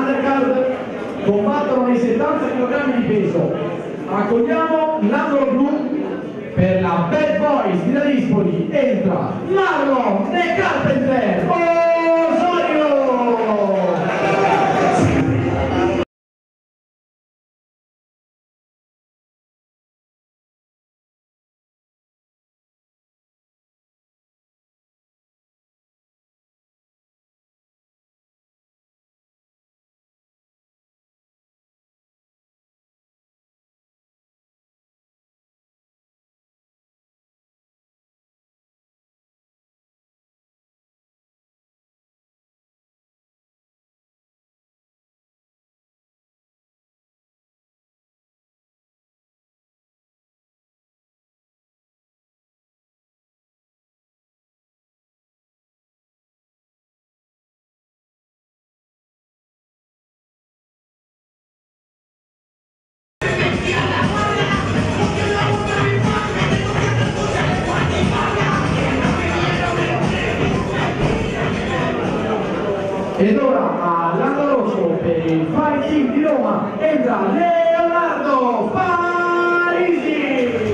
undercard combattono i 70 kg di peso. Accogliamo l'angolo blu per la Bad Boys di Ladispoli. Entra Marlon The Carpenter Osorio. Ed ora all'angolo rosso per il Fighting di Roma entra Leonardo Parisi.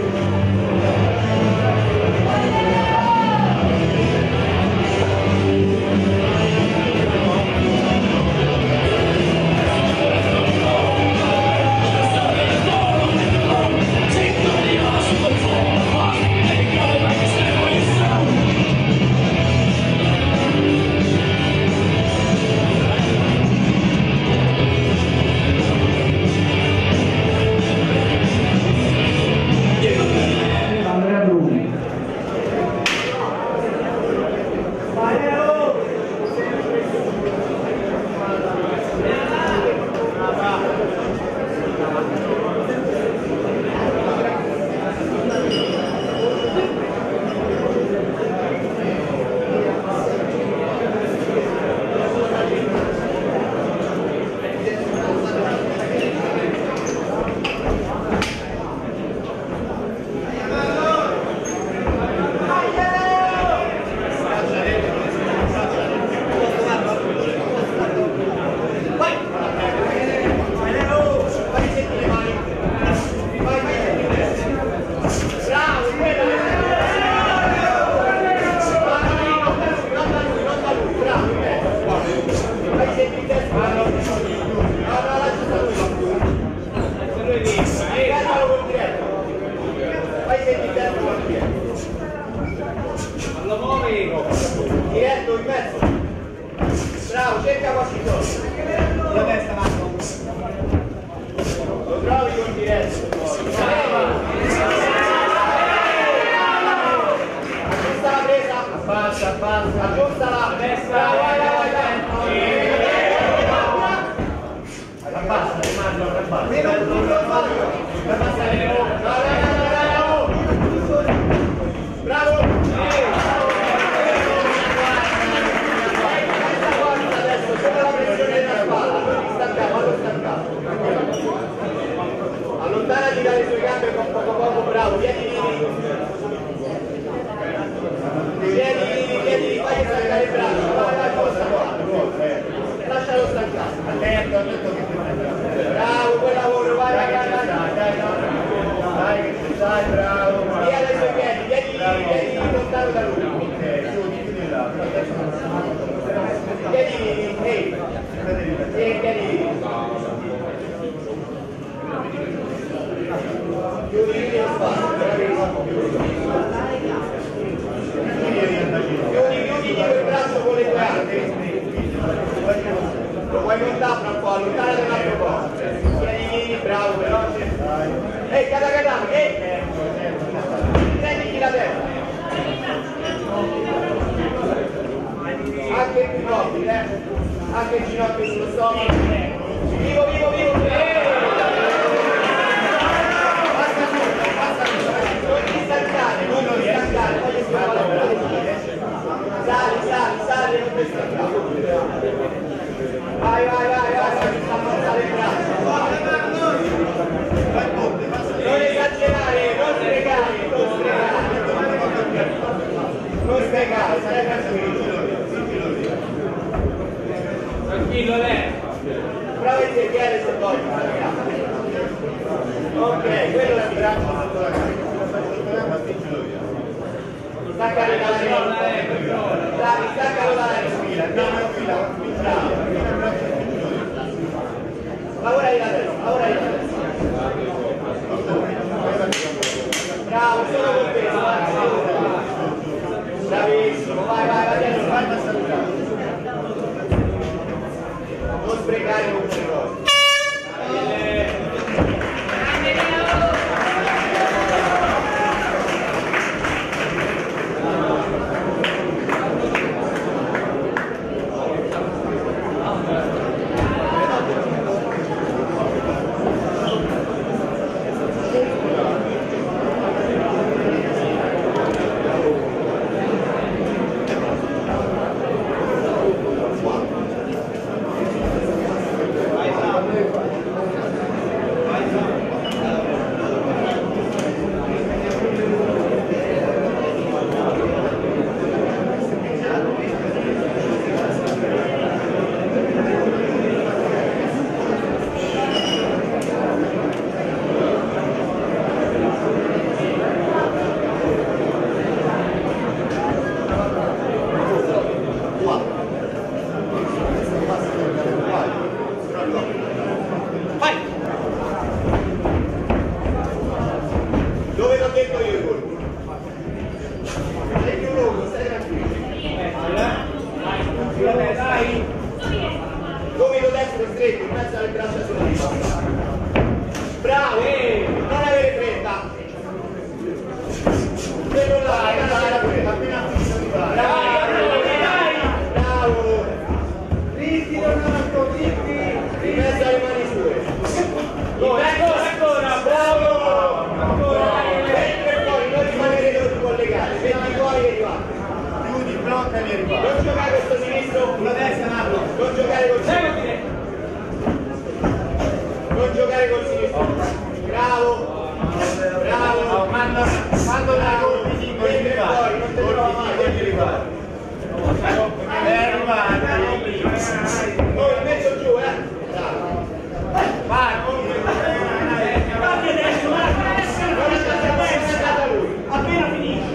Diretto in mezzo. Bravo, cerca quasi sotto. La testa Marco. Lo trovi con diretto. Aggiusta la presa. Abbassa, abbassa. Aggiusta la destra. Vai, vai, vai. Abbassa, rimando, abbassa. Meno un punto, abbassa, bravo. Allontanati dalle sue gambe con poco bravo, vieni, fai staccare il braccio, vai, forza qua, lascialo staccare, attento che bravo, quel lavoro, vai, dai, che ci stai, bravo, via dai suoi piedi, vieni lontano da lui, chiudi là, vieni, chiudi lo spazio, chiudi quel braccio con le guardie, lo puoi montare fra un po', allontana da un altro po', vieni, bravo, veloce, cada, sentiti la testa, anche il ginocchio, anche il ginocchio sullo stomaco, vivo, sali, non ti staccare. Vai, stanno il braccio. Non esagerare, non spiegare, stai tranquillo. Tranquillo, lei. bravo a insegnare se voglio. Ok, quello è il braccio sotto la carica. Staccalo dalla respira. Staccalo dalla respira. Andiamo in fila. Bravo. Lavora di lato, lavora di lato. Bravo, solo con peso. Bravissimo, vai, vai, vai, vai, vai. Non sprecare con quelle cose. Gomito destro stretto, in mezzo alle braccia sulla vita. Bravo! Non avere fretta. Quello là, appena finito di fare. Bravo! Dritti, Donato, dritti! In mezzo alle mani sue. Ancora, bravo! Dentro e fuori, non rimanere tutti collegati. Metti fuori e rivati. Chiudi, blocca e rivati. Non giocare questo sinistro. Una destra, Nardo. Non giocare col sinistro. Non giocare col sinistro. Bravo. Bravo. Quando la colpi singoli rivali. Non te lo va mai. Non ti rivali. Poi messo giù, Bravo. Vai. Appena finisce.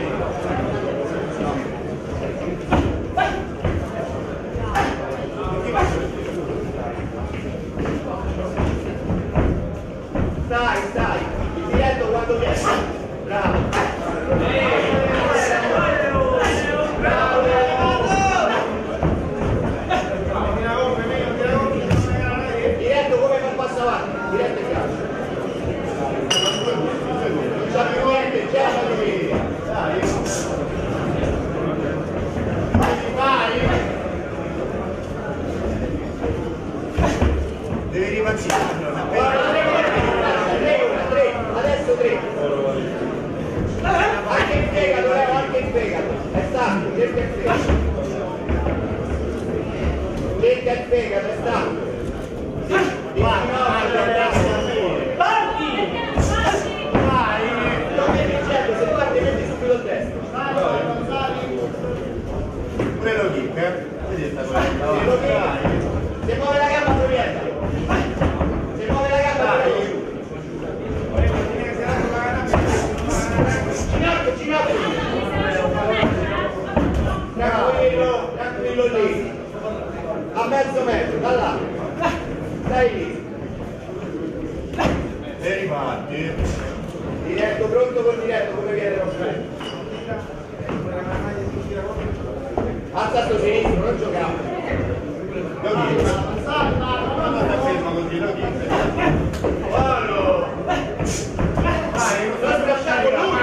Stai, diretto quando viene. Bravo. Bravo. Diretto come fa il passo avanti, diretto e calcio. Non c'ha più niente, c'è la famiglia. Vai. Devi rivaccare. Adesso 3. Anche in fegato, anche in fegato. È stanco, cerca il fegato. Cerca il fegato, è stanco. Parti! Vai! Non mi dicendo, se parti metti subito il destro. Pure lo kick, se muove la gamba provienta. Se muove la gamba provienta. Ginocchio. Tranquillo lì. A mezzo metro, da là. Stai lì. E riparti. Diretto, pronto col diretto, come viene lo freddo. Alza sto sinistro, non giocare. Lo dico. Non sta fermo così, lo dico. Buono. Vai, non sbracciare con lui.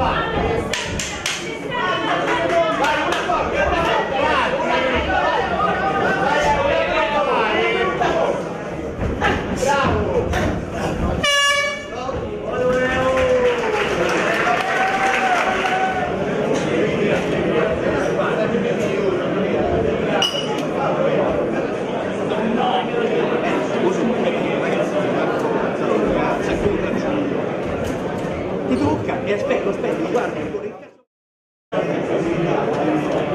Ti tocca e aspetta, guarda ancora il cazzo.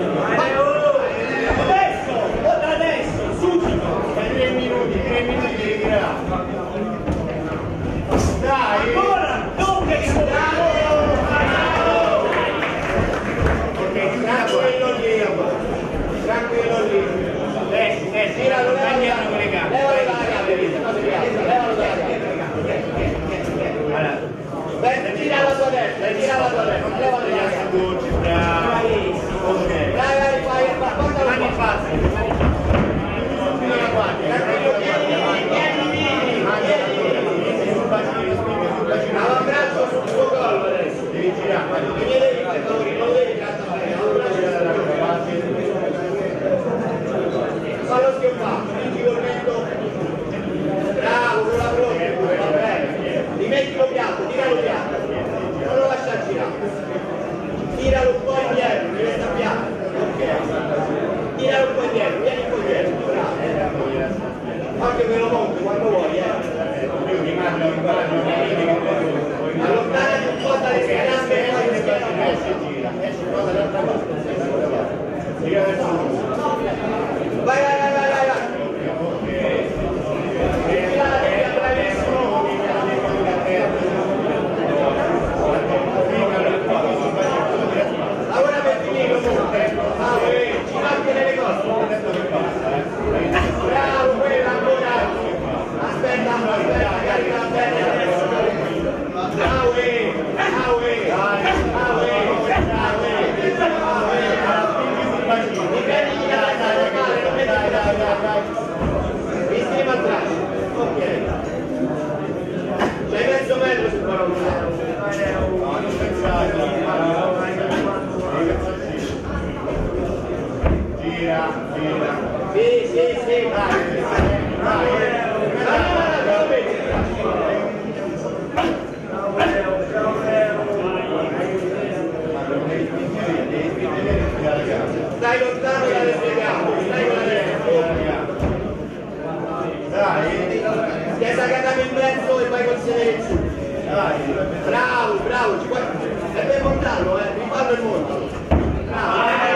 Adesso, subito, 3 minuti. Dai! Ancora! Non che Tranquillo lì! Tranquillo lì! Tiralo, levalo con le gambe! Levalo dalla gamba, levalo dalla gamba! Tira la tua destra, levalo dalla gamba! Dai, portalo un po' facile! Fino alla guardia! Tranquillo, avambraccio sul tuo collo adesso! Devi girare! Non lo devi trattare! Fallo schioppato, spingi col mento, bravo, con la propria, va bene, rimettilo piatto, tiralo piatto, non lo lascia girare, tiralo un po' indietro, diventa piatto, ok, tiralo un po' indietro, vieni un po' indietro, bravo, anche me lo monto quando vuoi, allontanati un po' dalle gambe e poi esci e gira, esci un po' dall'altra parte, gira verso l'uomo. Vai! Ora metti lì comunque. Ci manca le cose. Bravo, quella ancora. Aspetta, carica bene. Vistima atrás. Ok. C'hai mezzo metro sul paraurale. Non pensare. Gira. Sì, vai. Stai lontano dalle tue gambe, stai con la destra. Dai, chiesa cadame in mezzo e vai col sedere in su. Dai, bravo, e per montarlo, rifallo e montalo. Bravo.